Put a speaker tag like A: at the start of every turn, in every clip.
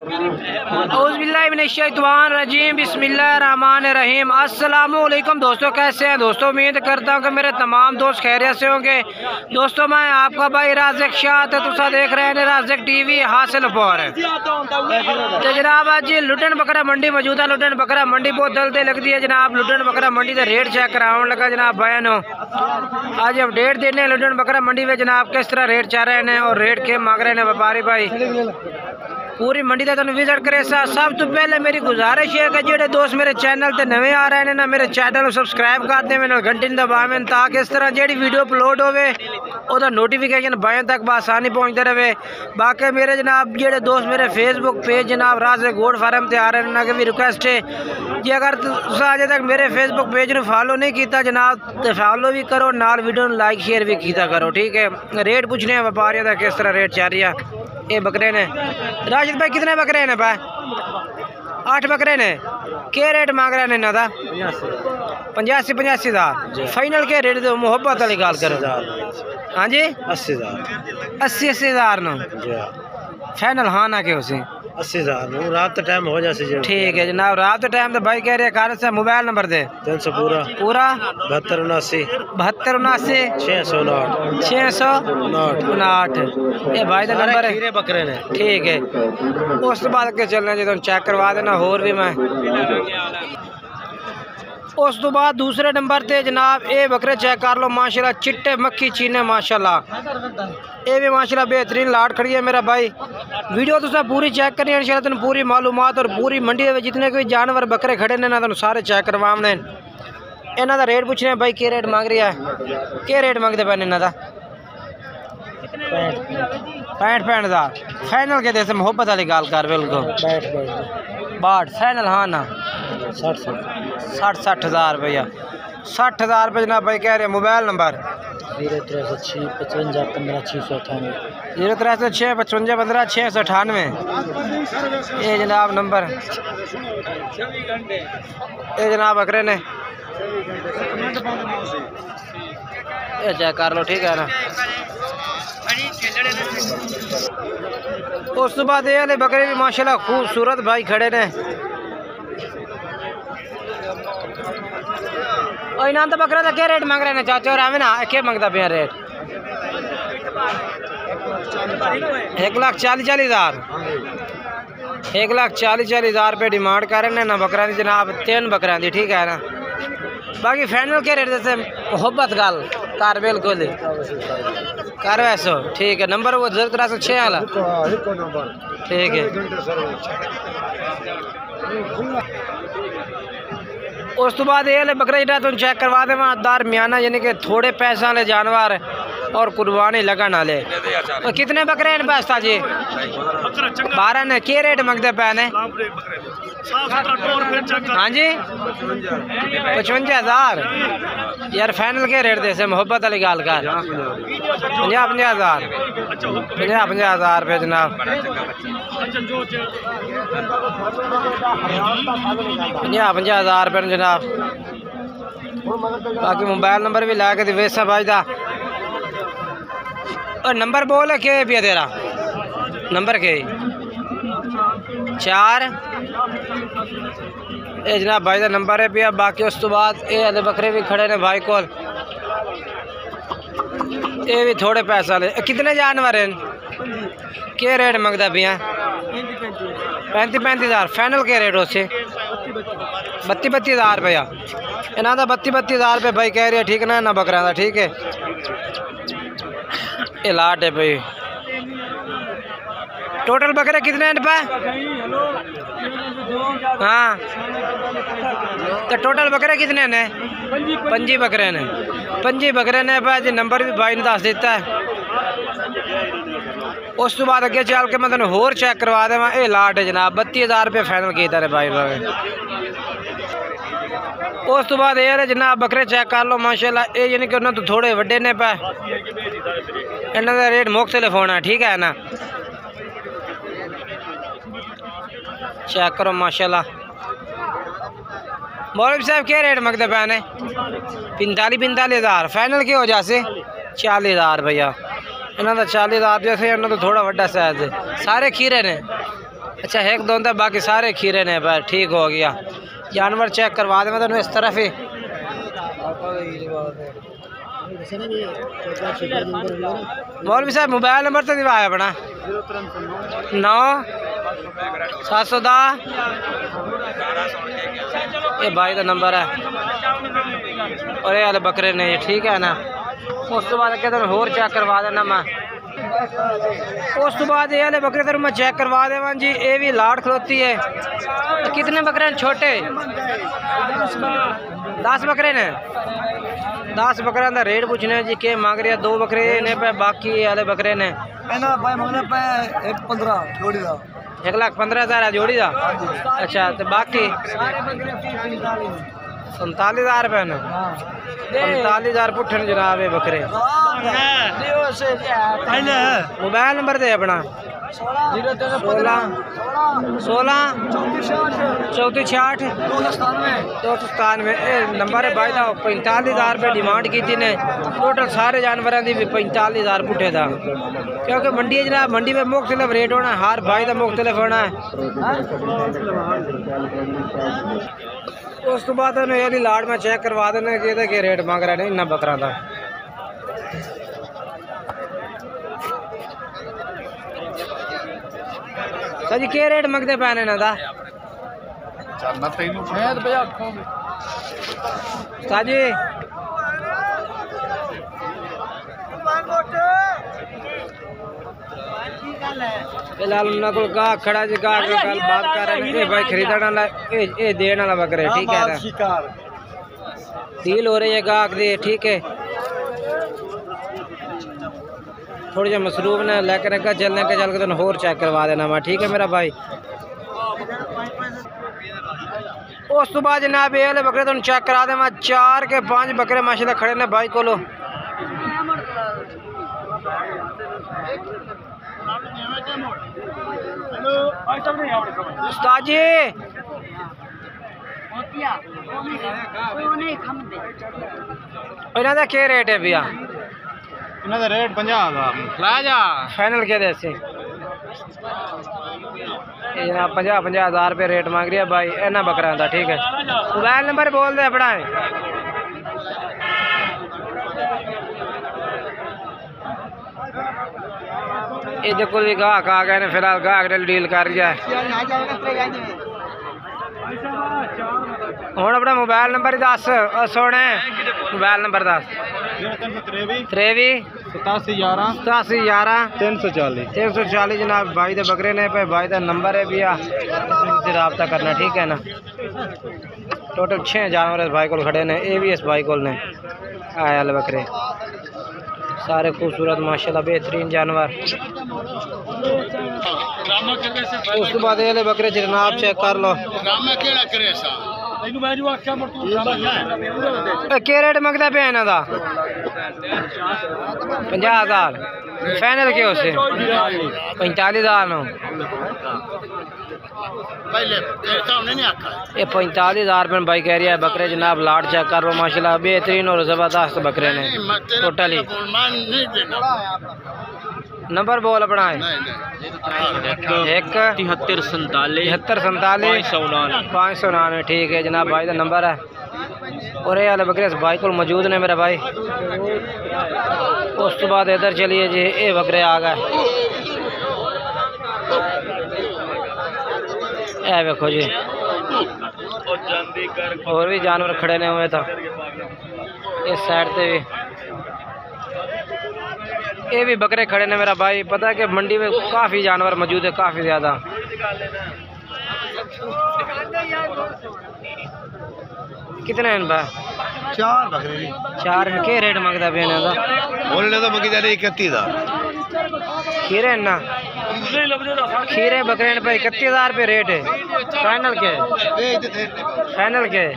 A: औज़ुबिल्लाहिमिनश्शैतानिर्रजीम बिस्मिल्लाहिर्रहमानिर्रहीम। अस्सलामु अलैकुम दोस्तों, कैसे हैं दोस्तों? उम्मीद करता हूँ कि मेरे तमाम दोस्त खैरियत से होंगे। दोस्तों मैं आपका भाई राज़िक शाह तो तुसा देख रहे हैं राज़िक टीवी हासिलपुर। तो जनाब आज लुटन बकरा मंडी मौजूद है। लुटन बकरा मंडी बहुत जल्दी लगती है जनाब। लुटन बकरा मंडी का रेट चेक कराने लगा जनाब बयान हो। आज अपडेट देने लुटन बकरा मंडी में जनाब किस तरह रेट चल रहे हैं और रेट के मांग रहे हैं व्यापारी भाई। पूरी मंडी का तुम विजिट करे। सब तो पहले मेरी गुजारिश है कि जो दोस्त मेरे चैनल से नवे आ रहे हैं ना मेरे चैनल को सब्सक्राइब कर दें, घंटी दबावें ताकि इस तरह जी वीडियो अपलोड होवे उसका नोटिफिकेशन बाएं तक बसानी पहुँचते रहे। बाकी मेरे जनाब जो दोस्त मेरे फेसबुक पेज जनाब राज़िक गोट फार्म से आ रहे हैं ना कि भी रिक्वेस्ट है जी अगर तुम अजे तक मेरे फेसबुक पेज को फॉलो नहीं किया जनाब तो फॉलो भी करो, नाल वीडियो लाइक शेयर भी किया करो, ठीक है। रेट पूछने हैं व्यापारियों का किस तरह रेट चल रही है। ये बकरे ने राशिद भाई कितने बकरे हैं भाई? 8 बकरे ने। क्या रेट मांग रहे हैं इन्हों का? 85,000 फाइनल के रेट दो मुहब्बत वाली गल करो। हाँ जी 80,000 नो फाइनल। हाँ ना क्यों सी
B: 80,000 रात टाइम हो जाए।
A: ठीक है जनाब रात टाइम तो भाई कह रहे कार से मोबाइल नंबर दे
B: 300 पूरा
A: 7279 659 ये भाई का नंबर है।
B: बकरे ने
A: ठीक है उस तो बाद के चलने जो चेक करवा देना होर भी मैं। उस तो बाद दूसरे नंबर ते जनाब ये बकरे चेक कर लो माशाल्लाह चिट्टे मक्खी चीने माशाल्लाह। ये भी माशाल्लाह बेहतरीन लाट खड़ी है मेरा भाई। वीडियो तुसा पूरी चेक करनी है इंशाल्लाह तुम पूरी मालूमात और पूरी मंडी में जितने कोई जानवर बकरे खड़े ने ना तुम सारे चेक करवाने। इन्हों का रेट पूछने भाई क्या रेट मांग रही है? क्या रेट मांगते पे इन्हों का? 65,000 फाइनल के दे मुहब्बत वाली गाल कर बिल्कुल 62 फाइनल। हाँ ना 60,000 रुपया 60,000 रुपये जनाब भाई कह रहे। मोबाइल नंबर 03065515 ये जनाब नंबर। ये जनाब बकरे ने ये चेक कर लो, ठीक है ना। उस बाद ये वाले बकरे भी माशाल्लाह खूबसूरत भाई खड़े ने। और इन्हों तो बकरा का क्या रेट मांग रहे हैं चाचा और हमें ना क्या मांगता पे रेट? 1,40,000 1,40,000 रुपये डिमांड कर रहे हैं ना बकरा की जनाब। 3 बकरा की, ठीक है ना। बाकी फाइनल के रेट जैसे मोहब्बत गाल कार बिल्कुल कर वैसो, ठीक है। नंबर वो 0306 वाला, ठीक है। उस तो बाद ये बकरा जो तुम चेक करवा दे दरमियाना यानी कि थोड़े पैसा वाले जानवर और कुर्बानी लगन वाले। तो कितने बकरे हैं पैसा जी? 12 ने। क्या रेट मंगते पे ने? हाँ जी 55,000 यार फाइनल के रेट दे से मोहब्बत वाली गाल कर 50,000 रुपये जनाब। 50,000 रुपये जनाब। बाकी मोबाइल नंबर भी ला के वैसा भाई दा और नंबर बोल है के पिया तेरा नंबर के 4 ये जनाब भाई का नंबर है पिया। बाकी उस तो बाद ये वाले बकरे भी खड़े ने भाई को। ये भी थोड़े पैसा ले। कितने जानवर हैं? क्या रेट मंगता पिया? 35,000 फाइनल के रेट उससे 32,000 रुपया। इन्हों का 32,000 रुपये भाई कह रही है, ठीक ना ना बकरा था, ठीक है। ये लाट है भाई। टोटल बकरे कितने हैं पे? हाँ तो टोटल बकरे कितने ने? 5 बकरे ने। 5 बकरे ने भाई नंबर भी भाई ने दस दिता है। उस तो बाद अगे चल के मैं तेन होर चेक करवा देव। ये लाट है जनाब 32,000 रुपये फाइनल किया रे भाई। उस तो बाद ये जनाब बकरे चेक कर लो माशाल्लाह। ये यानी कि उन्होंने तो थोड़े वड्डे ने पे। इन्हों का रेट मुख्तलिफ होना, ठीक है ना। चेक करो माशाल्लाह। मौलवी साहब क्या रेट मंगते पे ने? 45,000 फाइनल के हो जासे 40,000 भैया। इन्हों का 40,000 जैसे इन्हों तो थोड़ा वड्डा साइज है। सारे खीरे ने اچھا ایک دوندا باقی سارے کھیرے نے بھائی ٹھیک ہو گیا جانور چیک کروا دیں میں تو اس طرف ہی مولوی صاحب موبائل نمبر تو دیا ہے اپنا 9-710 یہ بھائی کا نمبر ہے اور یہ والے بکرے نے یہ ٹھیک ہے نا اس تو بعد کہتے ہیں اور چیک کروا دینا میں اس تو بعد یہ والے بکرے تو میں چیک کروا دے جی یہ بھی لاٹ کھلوتی ہے کتنے بکرے ہیں چھوٹے 10 بکرے نے 10 بکرے کا ریٹ پوچھنے جی کہ مانگ رہے 2 بکرے نے پہ باقی والے بکرے نے 1,15,000 جوڑی دا اچھا تو باقی 47,000 روپے نے 45,000 پٹھن جناب یہ بکرے موبائل نمبر دے اپنا 16-34-66 297 نمبر ہے بھائی دا 45,000 روپے ڈیمانڈ کی تھی نے ٹوٹل سارے جانوراں دی بھی 45,000 پٹھے دا کیونکہ منڈی جناب منڈی میں مختلف ریٹ ہونا ہے ہر بھائی دا مختلف ہونا ہے اس تو بعد یہ لاٹ میں چیک کروا دینا کہ یہ ریٹ مانگ رہا ہے انہاں بکرا دا سر جی کیا ریٹ منگتے پے نے دا جی فی الحال انہوں کو گاہ کھڑا جی گاہ گل بات کر رہے ہیں بھائی خریدنے والا یہ دینے والا بکرے ٹھیک ہے نا ڈیل ہو رہی ہے گاہ دی ٹھیک ہے تھوڑی جا مصروف نے لے کے رکھا چلنے کے چل کے تو اور چیک کروا دینا میں ٹھیک ہے میرا بھائی اس تو بعد جناب یہ والے بکرے تو چیک کرا دیں میں 4 کے 5 بکرے ماشاءاللہ کھڑے نے بھائی کولو استاد جی انہاں دا کیا ریٹ ہے بھیا
B: انہاں دا ریٹ 50,000 لا جا
A: فائنل کیا دے سے یہ جناب 50,000 روپے ریٹ مانگ رہی ہے بھائی اینا بکرا دا ٹھیک ہے موبائل نمبر بول دے اپنا یہ جو کوئی گاہک آ گئے فی الحال گاہک نے ڈیل کر رہی ہے ہوں اپنا موبائل نمبر 10 سونے موبائل نمبر 10 83 87 11 340 جناب بھائی دے بکرے نے پہ بھائی دا نمبر ہے بھی رابطہ کرنا ٹھیک ہے نا ٹوٹل 6 جانور اس بھائی کو کھڑے نے اے بھی اس بھائی کو نے آئے والے بکرے سارے خوبصورت ماشاءاللہ بہترین جانور اس کے بعد یہ بکرے جناب چیک کر لو کیا ریٹ منگتا پہ انہاں دا 50,000 فائنل کیا اسے 45,000 نو یہ 45,000 روپے بھائی کہہ رہی ہے بکرے جناب لاٹ چیک کر لو ماشاءاللہ بہترین اور زبردست بکرے نے ٹوٹلی نمبر بول اپنا ہے 7347 ٹھیک ہے جناب بھائی دا نمبر ہے اور یہ والے بکرے اس بھائی کو موجود نے میرا بھائی اس تو بعد ادھر چلیے جی یہ بکرے آ گئے اے دیکھو جی اور بھی جانور کھڑے نے ہوئے تھا اس سائڈ تے بھی یہ بھی بکرے کھڑے نے میرا بھائی پتہ ہے کہ منڈی میں کافی جانور موجود ہے کافی زیادہ کتنے ہیں بھائی
B: 4 بکرے
A: 4 میں کیا ریٹ مانگتا پہ انہاں دا
B: بولنے تو منگی جانے 31,000
A: کھیرے نا کھیرے بکرے نے پہ 31,000 روپے ریٹ ہے فائنل کے فائنل کے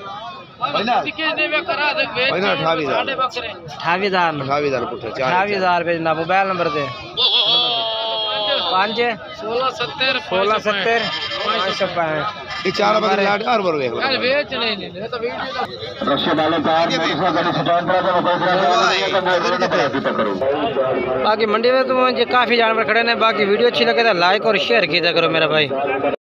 A: 28,000 روپے جناب موبائل نمبر دے 5 16 70 565
B: یہ چار بکری لاٹ ہر بار دیکھ لو
A: باقی منڈی میں تو مجھے کافی جانور کھڑے ہیں. باقی ویڈیو اچھی لگے تو لائک اور شیئر کیا کرو میرا بھائی.